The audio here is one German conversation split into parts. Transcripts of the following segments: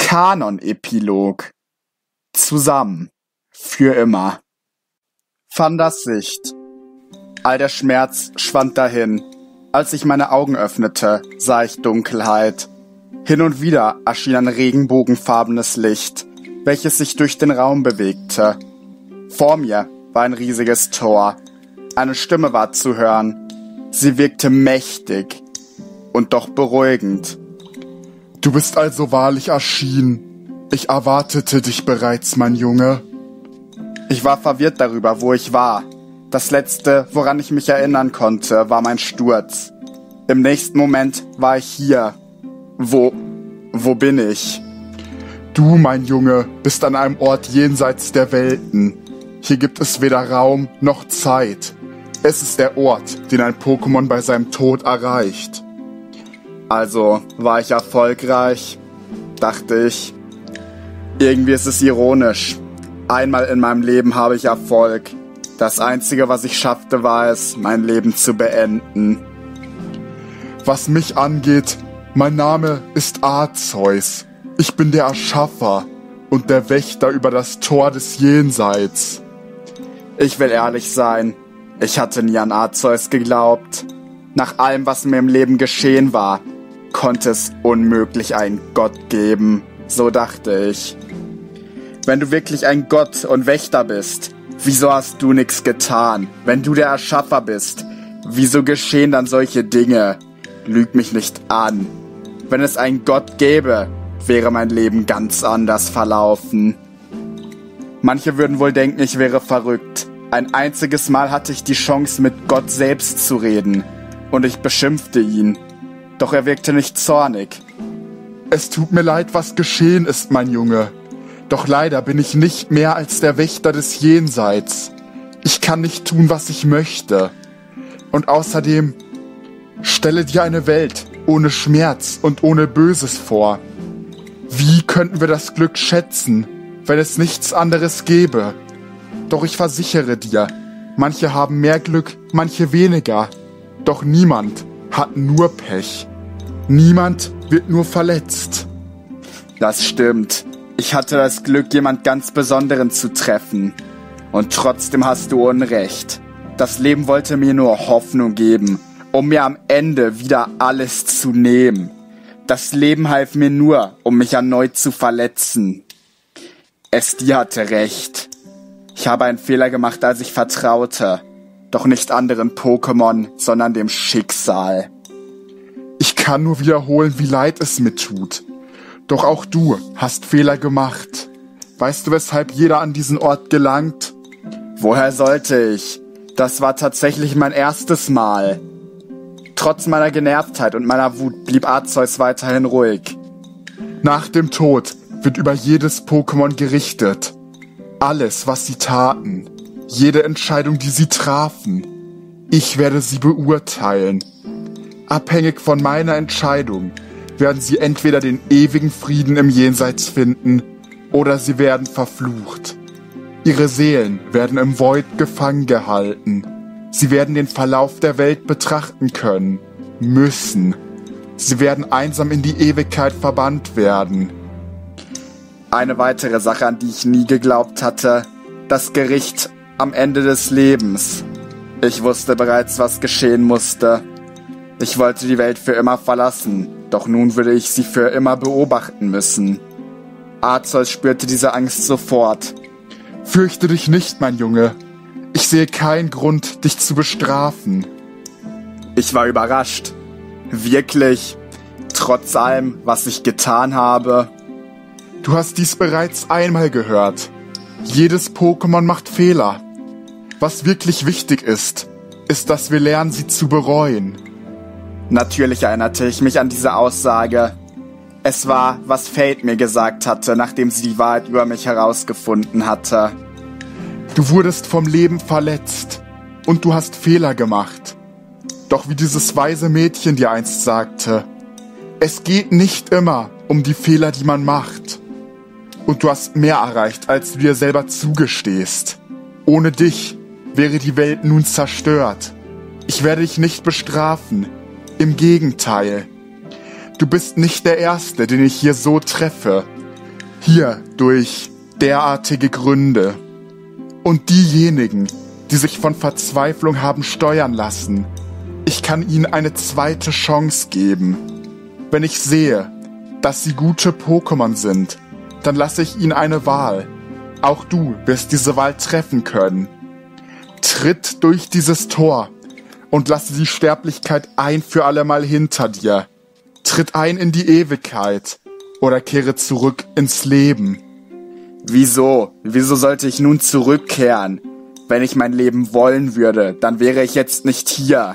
Kanon-Epilog. Zusammen. Für immer. Vandas Sicht. All der Schmerz schwand dahin. Als ich meine Augen öffnete, sah ich Dunkelheit. Hin und wieder erschien ein regenbogenfarbenes Licht, welches sich durch den Raum bewegte. Vor mir war ein riesiges Tor. Eine Stimme war zu hören. Sie wirkte mächtig und doch beruhigend. Du bist also wahrlich erschienen. Ich erwartete dich bereits, mein Junge. Ich war verwirrt darüber, wo ich war. Das Letzte, woran ich mich erinnern konnte, war mein Sturz. Im nächsten Moment war ich hier. Wo bin ich? Du, mein Junge, bist an einem Ort jenseits der Welten. Hier gibt es weder Raum noch Zeit. Es ist der Ort, den ein Pokémon bei seinem Tod erreicht. Also war ich erfolgreich, dachte ich. Irgendwie ist es ironisch. Einmal in meinem Leben habe ich Erfolg. Das Einzige, was ich schaffte, war es, mein Leben zu beenden. Was mich angeht, mein Name ist Arceus. Ich bin der Erschaffer und der Wächter über das Tor des Jenseits. Ich will ehrlich sein, ich hatte nie an Arceus geglaubt. Nach allem, was mir im Leben geschehen war, konnte es unmöglich einen Gott geben, so dachte ich. Wenn du wirklich ein Gott und Wächter bist, wieso hast du nichts getan? Wenn du der Erschaffer bist, wieso geschehen dann solche Dinge? Lüg mich nicht an. Wenn es einen Gott gäbe, wäre mein Leben ganz anders verlaufen. Manche würden wohl denken, ich wäre verrückt. Ein einziges Mal hatte ich die Chance, mit Gott selbst zu reden. Und ich beschimpfte ihn. Doch er wirkte nicht zornig. Es tut mir leid, was geschehen ist, mein Junge. Doch leider bin ich nicht mehr als der Wächter des Jenseits. Ich kann nicht tun, was ich möchte. Und außerdem, stelle dir eine Welt ohne Schmerz und ohne Böses vor. Wie könnten wir das Glück schätzen, wenn es nichts anderes gäbe? Doch ich versichere dir, manche haben mehr Glück, manche weniger. Doch niemand hat nur Pech. Niemand wird nur verletzt. Das stimmt. Ich hatte das Glück, jemand ganz Besonderen zu treffen. Und trotzdem hast du Unrecht. Das Leben wollte mir nur Hoffnung geben, um mir am Ende wieder alles zu nehmen. Das Leben half mir nur, um mich erneut zu verletzen. Esti hatte recht. Ich habe einen Fehler gemacht, als ich vertraute. Doch nicht anderen Pokémon, sondern dem Schicksal. Ich kann nur wiederholen, wie leid es mir tut. Doch auch du hast Fehler gemacht. Weißt du, weshalb jeder an diesen Ort gelangt? Woher sollte ich? Das war tatsächlich mein erstes Mal. Trotz meiner Genervtheit und meiner Wut blieb Arceus weiterhin ruhig. Nach dem Tod wird über jedes Pokémon gerichtet. Alles, was sie taten, jede Entscheidung, die sie trafen. Ich werde sie beurteilen. Abhängig von meiner Entscheidung werden sie entweder den ewigen Frieden im Jenseits finden oder sie werden verflucht. Ihre Seelen werden im Void gefangen gehalten. Sie werden den Verlauf der Welt betrachten können, müssen. Sie werden einsam in die Ewigkeit verbannt werden. Eine weitere Sache, an die ich nie geglaubt hatte: das Gericht am Ende des Lebens. Ich wusste bereits, was geschehen musste. Ich wollte die Welt für immer verlassen, doch nun würde ich sie für immer beobachten müssen. Arceus spürte diese Angst sofort. Fürchte dich nicht, mein Junge. Ich sehe keinen Grund, dich zu bestrafen. Ich war überrascht. Wirklich. Trotz allem, was ich getan habe. Du hast dies bereits einmal gehört. Jedes Pokémon macht Fehler. Was wirklich wichtig ist, dass wir lernen, sie zu bereuen. Natürlich erinnerte ich mich an diese Aussage. Es war, was Fate mir gesagt hatte, nachdem sie die Wahrheit über mich herausgefunden hatte. Du wurdest vom Leben verletzt und du hast Fehler gemacht. Doch wie dieses weise Mädchen dir einst sagte, es geht nicht immer um die Fehler, die man macht. Und du hast mehr erreicht, als du dir selber zugestehst. Ohne dich wäre die Welt nun zerstört. Ich werde dich nicht bestrafen. Im Gegenteil. Du bist nicht der Erste, den ich hier so treffe. Hier durch derartige Gründe. Und diejenigen, die sich von Verzweiflung haben steuern lassen, ich kann ihnen eine zweite Chance geben. Wenn ich sehe, dass sie gute Pokémon sind, dann lasse ich ihnen eine Wahl. Auch du wirst diese Wahl treffen können. Tritt durch dieses Tor und lasse die Sterblichkeit ein für allemal hinter dir. Tritt ein in die Ewigkeit oder kehre zurück ins Leben. Wieso? Wieso sollte ich nun zurückkehren? Wenn ich mein Leben wollen würde, dann wäre ich jetzt nicht hier.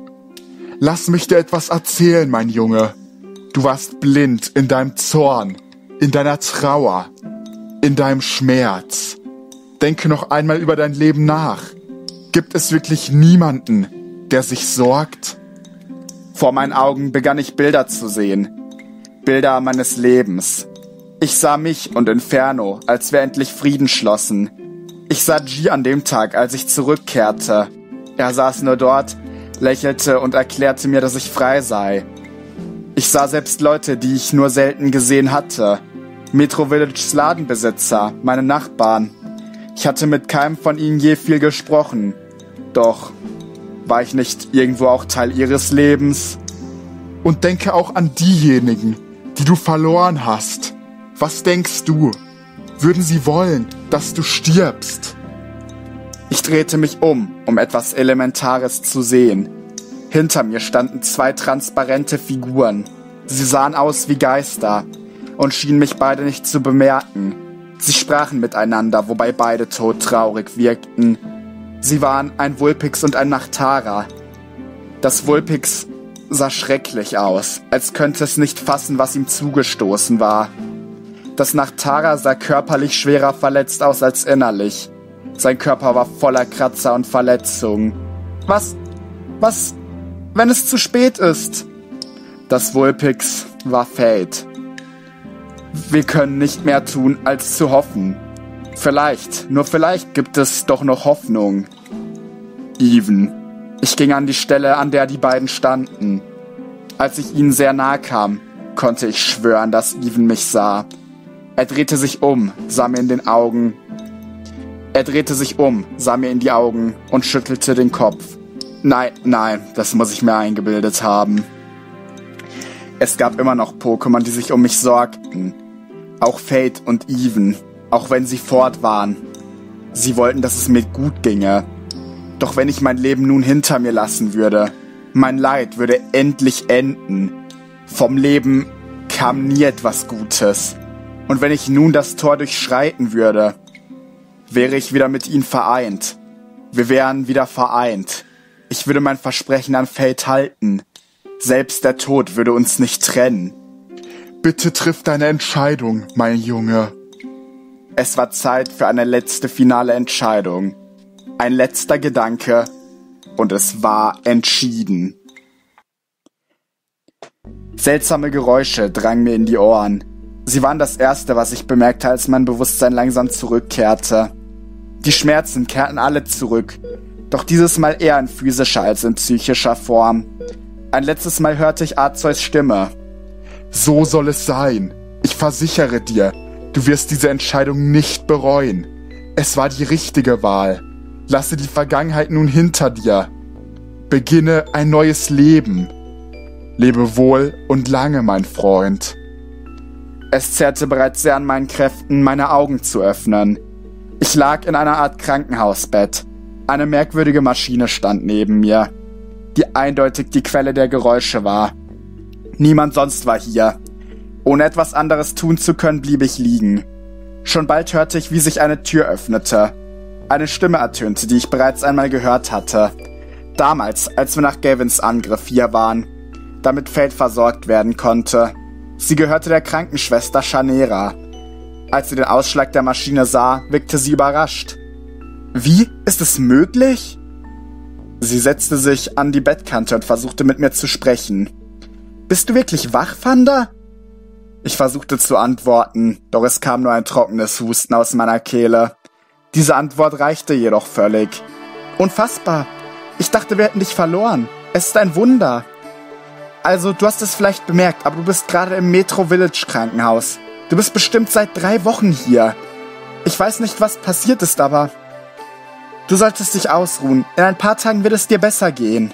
Lass mich dir etwas erzählen, mein Junge. Du warst blind in deinem Zorn, in deiner Trauer, in deinem Schmerz. Denke noch einmal über dein Leben nach. Gibt es wirklich niemanden, der sich sorgt? Vor meinen Augen begann ich Bilder zu sehen. Bilder meines Lebens. Ich sah mich und Inferno, als wir endlich Frieden schlossen. Ich sah G an dem Tag, als ich zurückkehrte. Er saß nur dort, lächelte und erklärte mir, dass ich frei sei. Ich sah selbst Leute, die ich nur selten gesehen hatte. Metro Villages Ladenbesitzer, meine Nachbarn. Ich hatte mit keinem von ihnen je viel gesprochen. Doch war ich nicht irgendwo auch Teil ihres Lebens? Und denke auch an diejenigen, die du verloren hast. Was denkst du? Würden sie wollen, dass du stirbst? Ich drehte mich um etwas Elementares zu sehen. Hinter mir standen zwei transparente Figuren. Sie sahen aus wie Geister und schienen mich beide nicht zu bemerken. Sie sprachen miteinander, wobei beide todtraurig wirkten. Sie waren ein Vulpix und ein Nachtara. Das Vulpix sah schrecklich aus, als könnte es nicht fassen, was ihm zugestoßen war. Das Nachtara sah körperlich schwerer verletzt aus als innerlich. Sein Körper war voller Kratzer und Verletzungen. Was, wenn es zu spät ist? Das Vulpix war Fate. Wir können nicht mehr tun, als zu hoffen. Vielleicht, nur vielleicht gibt es doch noch Hoffnung. Even. Ich ging an die Stelle, an der die beiden standen. Als ich ihnen sehr nahe kam, konnte ich schwören, dass Even mich sah. Er drehte sich um, sah mir in die Augen und schüttelte den Kopf. Nein, das muss ich mir eingebildet haben. Es gab immer noch Pokémon, die sich um mich sorgten. Auch Fate und Even, auch wenn sie fort waren. Sie wollten, dass es mir gut ginge. Doch wenn ich mein Leben nun hinter mir lassen würde, mein Leid würde endlich enden. Vom Leben kam nie etwas Gutes. Und wenn ich nun das Tor durchschreiten würde, wäre ich wieder mit ihnen vereint. Wir wären wieder vereint. Ich würde mein Versprechen an Fate halten. Selbst der Tod würde uns nicht trennen. Bitte triff deine Entscheidung, mein Junge. Es war Zeit für eine letzte finale Entscheidung. Ein letzter Gedanke und es war entschieden. Seltsame Geräusche drangen mir in die Ohren. Sie waren das Erste, was ich bemerkte, als mein Bewusstsein langsam zurückkehrte. Die Schmerzen kehrten alle zurück, doch dieses Mal eher in physischer als in psychischer Form. Ein letztes Mal hörte ich Arceus Stimme. So soll es sein. Ich versichere dir, du wirst diese Entscheidung nicht bereuen. Es war die richtige Wahl. Lasse die Vergangenheit nun hinter dir. Beginne ein neues Leben. Lebe wohl und lange, mein Freund. Es zehrte bereits sehr an meinen Kräften, meine Augen zu öffnen. Ich lag in einer Art Krankenhausbett. Eine merkwürdige Maschine stand neben mir, die eindeutig die Quelle der Geräusche war. Niemand sonst war hier. Ohne etwas anderes tun zu können, blieb ich liegen. Schon bald hörte ich, wie sich eine Tür öffnete. Eine Stimme ertönte, die ich bereits einmal gehört hatte. Damals, als wir nach Gavins Angriff hier waren, damit Fate versorgt werden konnte. Sie gehörte der Krankenschwester Chanera. Als sie den Ausschlag der Maschine sah, wirkte sie überrascht. Wie? Ist es möglich? Sie setzte sich an die Bettkante und versuchte mit mir zu sprechen. Bist du wirklich wach, Fanda? Ich versuchte zu antworten, doch es kam nur ein trockenes Husten aus meiner Kehle. Diese Antwort reichte jedoch völlig. Unfassbar. Ich dachte, wir hätten dich verloren. Es ist ein Wunder. Also, du hast es vielleicht bemerkt, aber du bist gerade im Metro Village Krankenhaus. Du bist bestimmt seit 3 Wochen hier. Ich weiß nicht, was passiert ist, aber du solltest dich ausruhen. In ein paar Tagen wird es dir besser gehen.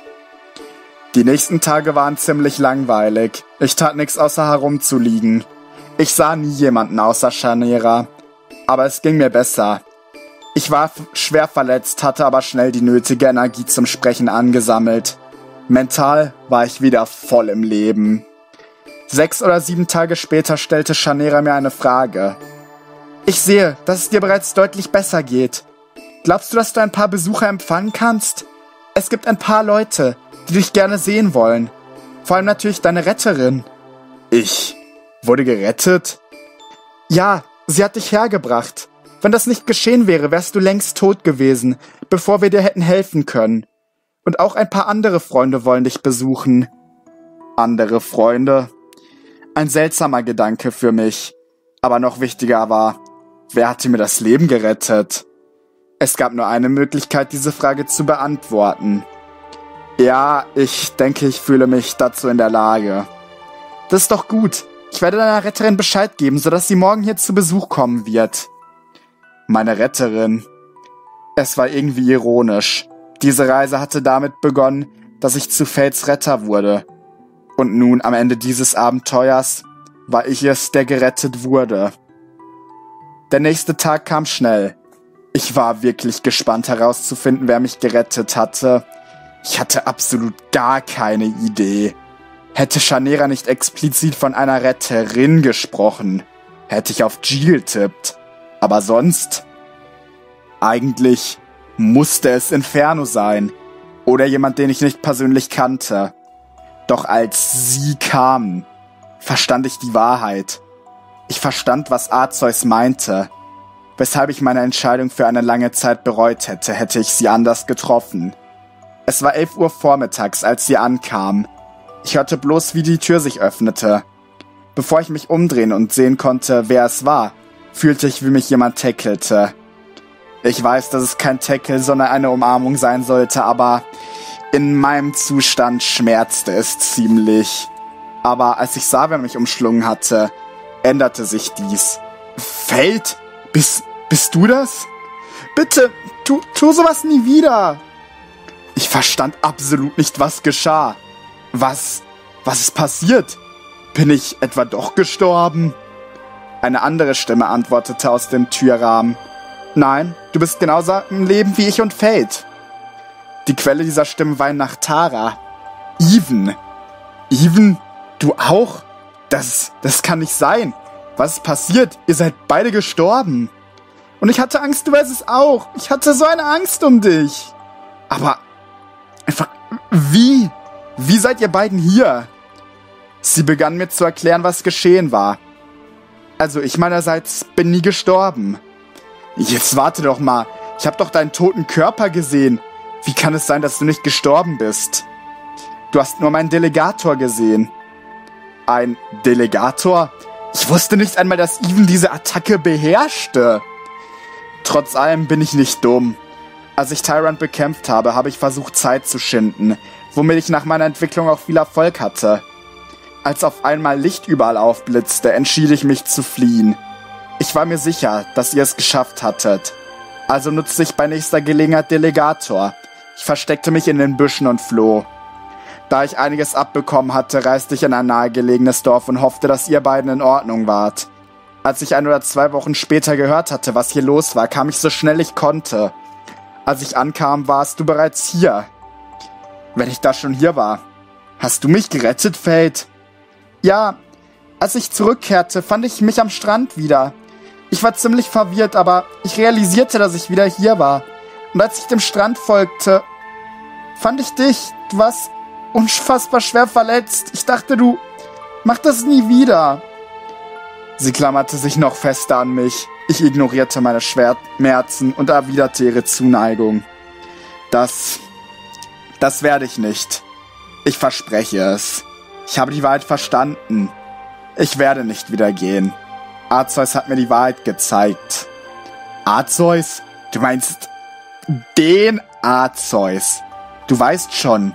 Die nächsten Tage waren ziemlich langweilig. Ich tat nichts außer herumzuliegen. Ich sah nie jemanden außer Shanera. Aber es ging mir besser. Ich war schwer verletzt, hatte aber schnell die nötige Energie zum Sprechen angesammelt. Mental war ich wieder voll im Leben. 6 oder 7 Tage später stellte Shanera mir eine Frage. Ich sehe, dass es dir bereits deutlich besser geht. Glaubst du, dass du ein paar Besucher empfangen kannst? Es gibt ein paar Leute, die dich gerne sehen wollen. Vor allem natürlich deine Retterin. Ich wurde gerettet? Ja, sie hat dich hergebracht. Wenn das nicht geschehen wäre, wärst du längst tot gewesen, bevor wir dir hätten helfen können. Und auch ein paar andere Freunde wollen dich besuchen. Andere Freunde? Ein seltsamer Gedanke für mich. Aber noch wichtiger war, wer hatte mir das Leben gerettet? Es gab nur eine Möglichkeit, diese Frage zu beantworten. Ja, ich denke, ich fühle mich dazu in der Lage. Das ist doch gut. Ich werde deiner Retterin Bescheid geben, sodass sie morgen hier zu Besuch kommen wird. Meine Retterin. Es war irgendwie ironisch. Diese Reise hatte damit begonnen, dass ich zu Fates Retter wurde. Und nun, am Ende dieses Abenteuers, war ich es, der gerettet wurde. Der nächste Tag kam schnell. Ich war wirklich gespannt herauszufinden, wer mich gerettet hatte. Ich hatte absolut gar keine Idee. Hätte Shanera nicht explizit von einer Retterin gesprochen, hätte ich auf G getippt. Aber sonst? Eigentlich musste es Inferno sein. Oder jemand, den ich nicht persönlich kannte. Doch als sie kamen, verstand ich die Wahrheit. Ich verstand, was Arceus meinte. Weshalb ich meine Entscheidung für eine lange Zeit bereut hätte, hätte ich sie anders getroffen. Es war 11 Uhr vormittags, als sie ankam. Ich hörte bloß, wie die Tür sich öffnete. Bevor ich mich umdrehen und sehen konnte, wer es war, fühlte ich, wie mich jemand tackelte. Ich weiß, dass es kein Tackle, sondern eine Umarmung sein sollte, aber in meinem Zustand schmerzte es ziemlich. Aber als ich sah, wer mich umschlungen hatte, änderte sich dies. Fate? Bist du das? Bitte, tu sowas nie wieder! Ich verstand absolut nicht, was geschah. Was ist passiert? Bin ich etwa doch gestorben? Eine andere Stimme antwortete aus dem Türrahmen. Nein, du bist genauso im Leben wie ich und Fate. Die Quelle dieser Stimme war in Nachtara. Even? Even? Du auch? Das kann nicht sein. Was ist passiert? Ihr seid beide gestorben. Und ich hatte Angst, du weißt es auch. Ich hatte so eine Angst um dich. Aber einfach, wie? Wie seid ihr beiden hier? Sie begann mir zu erklären, was geschehen war. Also ich meinerseits bin nie gestorben. Jetzt warte doch mal. Ich habe doch deinen toten Körper gesehen. Wie kann es sein, dass du nicht gestorben bist? Du hast nur meinen Delegator gesehen. Ein Delegator? Ich wusste nicht einmal, dass Even diese Attacke beherrschte. Trotz allem bin ich nicht dumm. Als ich Tyrant bekämpft habe, habe ich versucht, Zeit zu schinden, womit ich nach meiner Entwicklung auch viel Erfolg hatte. Als auf einmal Licht überall aufblitzte, entschied ich mich zu fliehen. Ich war mir sicher, dass ihr es geschafft hattet. Also nutzte ich bei nächster Gelegenheit Delegator. Ich versteckte mich in den Büschen und floh. Da ich einiges abbekommen hatte, reiste ich in ein nahegelegenes Dorf und hoffte, dass ihr beiden in Ordnung wart. Als ich 1 oder 2 Wochen später gehört hatte, was hier los war, kam ich so schnell ich konnte. Als ich ankam, warst du bereits hier. Wenn ich da schon hier war. Hast du mich gerettet, Fate? Ja, als ich zurückkehrte, fand ich mich am Strand wieder. Ich war ziemlich verwirrt, aber ich realisierte, dass ich wieder hier war. Und als ich dem Strand folgte, fand ich dich. Du warst unfassbar schwer verletzt. Ich dachte, du mach das nie wieder. Sie klammerte sich noch fester an mich. Ich ignorierte meine Schmerzen und erwiderte ihre Zuneigung. Das werde ich nicht. Ich verspreche es. Ich habe die Wahrheit verstanden. Ich werde nicht wieder gehen. Arceus hat mir die Wahrheit gezeigt. Arceus? Du meinst den Arceus? Du weißt schon.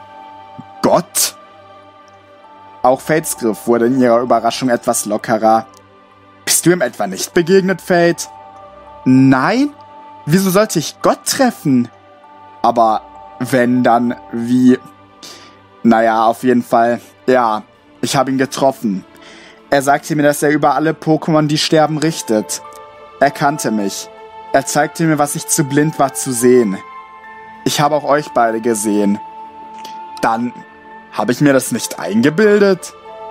Gott? Auch Fates Griff wurde in ihrer Überraschung etwas lockerer. Bist du ihm etwa nicht begegnet, Fate? Nein? Wieso sollte ich Gott treffen? Aber wenn, dann wie? Naja, auf jeden Fall. Ja, ich habe ihn getroffen. Er sagte mir, dass er über alle Pokémon, die sterben, richtet. Er kannte mich. Er zeigte mir, was ich zu blind war zu sehen. Ich habe auch euch beide gesehen. Dann habe ich mir das nicht eingebildet?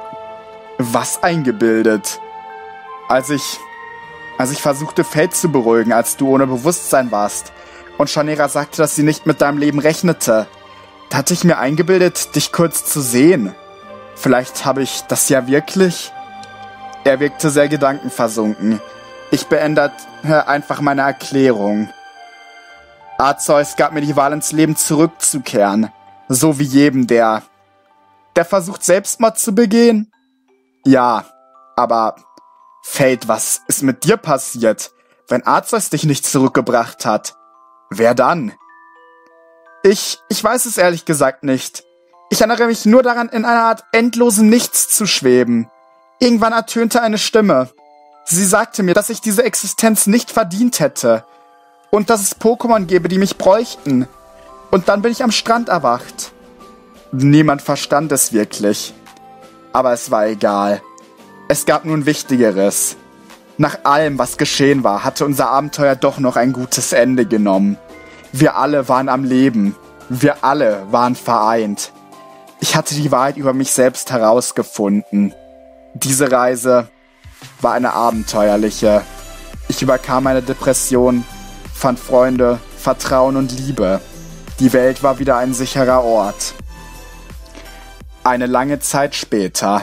Was eingebildet? Als ich versuchte, Fate zu beruhigen, als du ohne Bewusstsein warst und Shanera sagte, dass sie nicht mit deinem Leben rechnete, da hatte ich mir eingebildet, dich kurz zu sehen. Vielleicht habe ich das ja wirklich? Er wirkte sehr gedankenversunken. Ich beendete einfach meine Erklärung. Arceus gab mir die Wahl, ins Leben zurückzukehren. So wie jedem, der versucht, Selbstmord zu begehen. Ja, aber Fate, was ist mit dir passiert, wenn Arceus dich nicht zurückgebracht hat? Wer dann? Ich weiß es ehrlich gesagt nicht. Ich erinnere mich nur daran, in einer Art endlosen Nichts zu schweben. Irgendwann ertönte eine Stimme. Sie sagte mir, dass ich diese Existenz nicht verdient hätte. Und dass es Pokémon gäbe, die mich bräuchten. Und dann bin ich am Strand erwacht. Niemand verstand es wirklich. Aber es war egal. Es gab nun Wichtigeres. Nach allem, was geschehen war, hatte unser Abenteuer doch noch ein gutes Ende genommen. Wir alle waren am Leben. Wir alle waren vereint. Ich hatte die Wahrheit über mich selbst herausgefunden. Diese Reise war eine abenteuerliche. Ich überkam meine Depression, fand Freunde, Vertrauen und Liebe. Die Welt war wieder ein sicherer Ort. Eine lange Zeit später.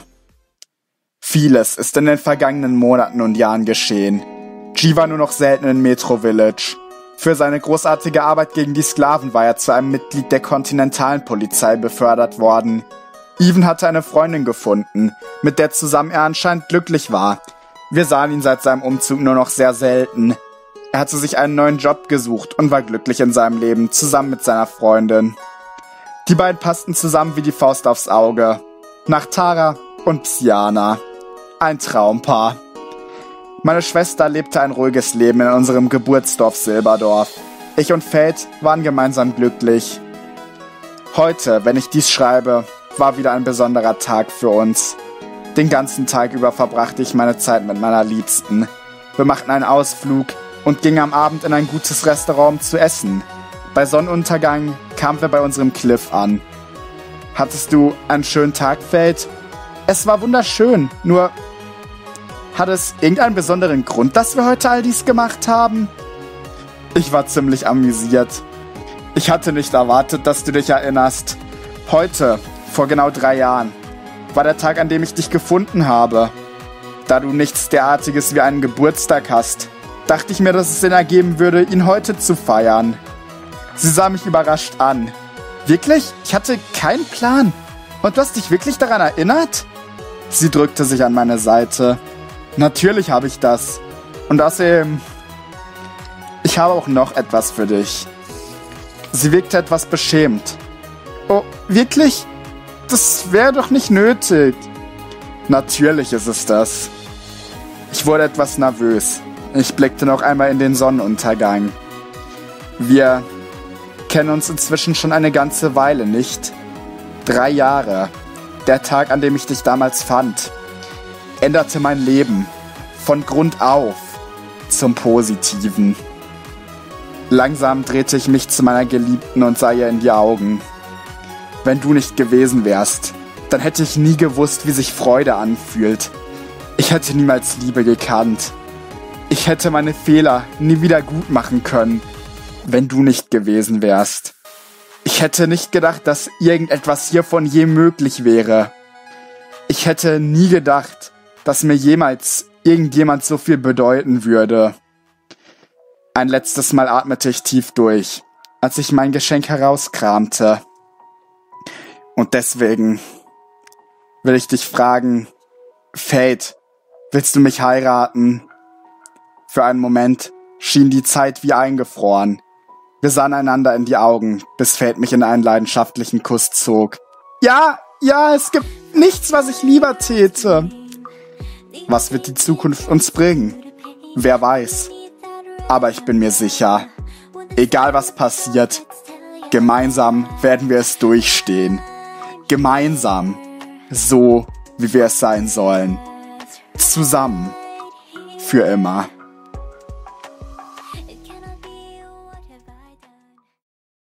Vieles ist in den vergangenen Monaten und Jahren geschehen. G war nur noch selten in Metro Village. Für seine großartige Arbeit gegen die Sklaven war er zu einem Mitglied der kontinentalen Polizei befördert worden. Even hatte eine Freundin gefunden, mit der zusammen er anscheinend glücklich war. Wir sahen ihn seit seinem Umzug nur noch sehr selten. Er hatte sich einen neuen Job gesucht und war glücklich in seinem Leben, zusammen mit seiner Freundin. Die beiden passten zusammen wie die Faust aufs Auge. Nach Tara und Psyana. Ein Traumpaar. Meine Schwester lebte ein ruhiges Leben in unserem Geburtsdorf Silberdorf. Ich und Fate waren gemeinsam glücklich. Heute, wenn ich dies schreibe, war wieder ein besonderer Tag für uns. Den ganzen Tag über verbrachte ich meine Zeit mit meiner Liebsten. Wir machten einen Ausflug und gingen am Abend in ein gutes Restaurant, um zu essen. Bei Sonnenuntergang kamen wir bei unserem Cliff an. Hattest du einen schönen Tag, Fate? Es war wunderschön, nur hat es irgendeinen besonderen Grund, dass wir heute all dies gemacht haben? Ich war ziemlich amüsiert. Ich hatte nicht erwartet, dass du dich erinnerst. Heute, vor genau 3 Jahren, war der Tag, an dem ich dich gefunden habe. Da du nichts derartiges wie einen Geburtstag hast, dachte ich mir, dass es Sinn ergeben würde, ihn heute zu feiern. Sie sah mich überrascht an. Wirklich? Ich hatte keinen Plan. Und du hast dich wirklich daran erinnert? Sie drückte sich an meine Seite. Natürlich habe ich das. Und außerdem, ich habe auch noch etwas für dich. Sie wirkte etwas beschämt. Oh, wirklich? Das wäre doch nicht nötig. Natürlich ist es das. Ich wurde etwas nervös. Ich blickte noch einmal in den Sonnenuntergang. Wir kennen uns inzwischen schon eine ganze Weile, nicht? 3 Jahre. Der Tag, an dem ich dich damals fand, änderte mein Leben von Grund auf zum Positiven. Langsam drehte ich mich zu meiner Geliebten und sah ihr in die Augen. Wenn du nicht gewesen wärst, dann hätte ich nie gewusst, wie sich Freude anfühlt. Ich hätte niemals Liebe gekannt. Ich hätte meine Fehler nie wieder gut machen können, wenn du nicht gewesen wärst. Ich hätte nicht gedacht, dass irgendetwas hiervon je möglich wäre. Ich hätte nie gedacht, dass mir jemals irgendjemand so viel bedeuten würde. Ein letztes Mal atmete ich tief durch, als ich mein Geschenk herauskramte. Und deswegen will ich dich fragen, Fate, willst du mich heiraten? Für einen Moment schien die Zeit wie eingefroren. Wir sahen einander in die Augen, bis Fate mich in einen leidenschaftlichen Kuss zog. Ja, es gibt nichts, was ich lieber täte. Was wird die Zukunft uns bringen? Wer weiß. Aber ich bin mir sicher, egal was passiert, gemeinsam werden wir es durchstehen. Gemeinsam, so wie wir es sein sollen. Zusammen, für immer.